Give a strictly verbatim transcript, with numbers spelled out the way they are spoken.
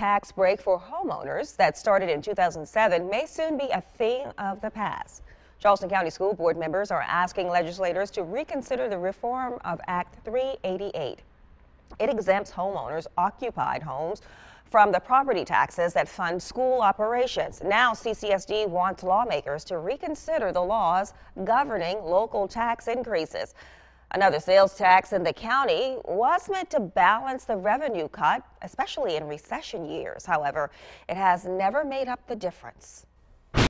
tax break for homeowners that started in two thousand seven may soon be a thing of the past. Charleston County School Board members are asking legislators to reconsider the reform of Act three eighty-eight. It exempts homeowners' occupied homes from the property taxes that fund school operations. Now C C S D wants lawmakers to reconsider the laws governing local tax increases. Another sales tax in the county was meant to balance the revenue cut, especially in recession years. However, it has never made up the difference.